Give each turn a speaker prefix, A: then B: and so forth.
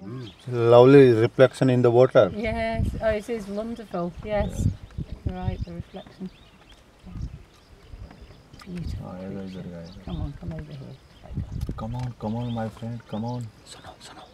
A: Lovely reflection in the water.
B: Yes, oh, it is wonderful. Yes, you're right, the reflection. Beautiful. Come on, come over here.
C: Come on, my friend, come on.
A: Suno.